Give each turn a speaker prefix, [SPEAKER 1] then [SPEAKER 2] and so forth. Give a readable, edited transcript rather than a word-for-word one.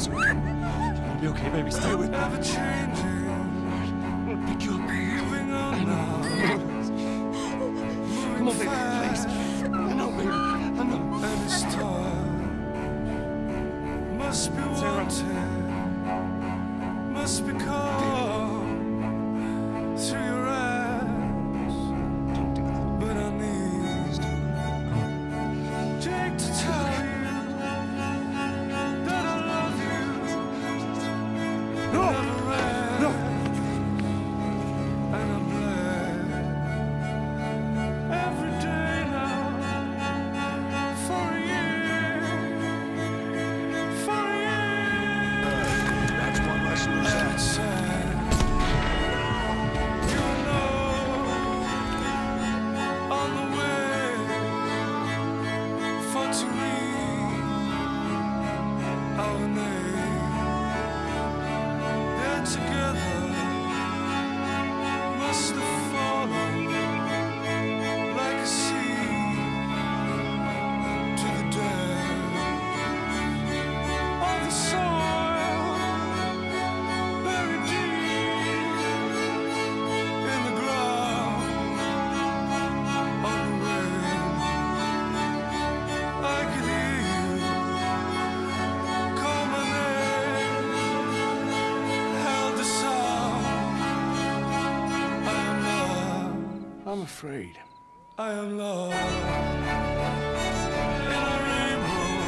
[SPEAKER 1] It's okay. You'll be okay, baby. Stay with me.
[SPEAKER 2] Ever changing.
[SPEAKER 1] I'll pick you up.
[SPEAKER 2] Moving on now.
[SPEAKER 1] Come on, baby, please. I know, baby. I know.
[SPEAKER 2] And it's time. Must be wanted. Must be called through your eyes. But I need Jake to tell you that I love you.
[SPEAKER 1] No!
[SPEAKER 2] Never ran.
[SPEAKER 1] No!
[SPEAKER 2] And I'm glad every day now for a year, for a year.
[SPEAKER 1] That's one less loose
[SPEAKER 2] And it's sad, you know, on the way for to read our name. They're together. Must have fallen like a seed to the depths of the soil, buried deep in the ground. On the wind, I could hear you call my name, held the sound. I am loved.
[SPEAKER 1] I'm afraid.
[SPEAKER 2] I am loved in a rainbow.